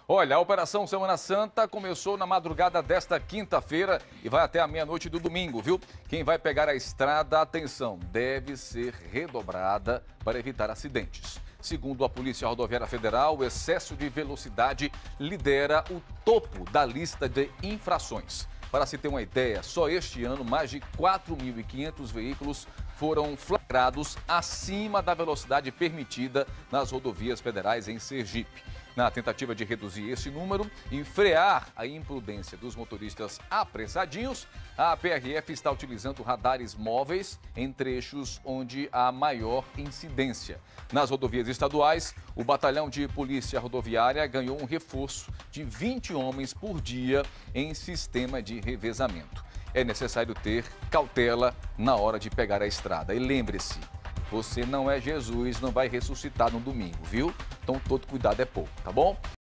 Olha, a Operação Semana Santa começou na madrugada desta quinta-feira e vai até a meia-noite do domingo, viu? Quem vai pegar a estrada, atenção, deve ser redobrada para evitar acidentes. Segundo a Polícia Rodoviária Federal, o excesso de velocidade lidera o topo da lista de infrações. Para se ter uma ideia, só este ano mais de 4.500 veículos foram flagrados acima da velocidade permitida nas rodovias federais em Sergipe. Na tentativa de reduzir esse número e frear a imprudência dos motoristas apressadinhos, a PRF está utilizando radares móveis em trechos onde há maior incidência. Nas rodovias estaduais, o Batalhão de Polícia Rodoviária ganhou um reforço de 20 homens por dia em sistema de revezamento. É necessário ter cautela na hora de pegar a estrada. E lembre-se, você não é Jesus, não vai ressuscitar no domingo, viu? Então todo cuidado é pouco, tá bom?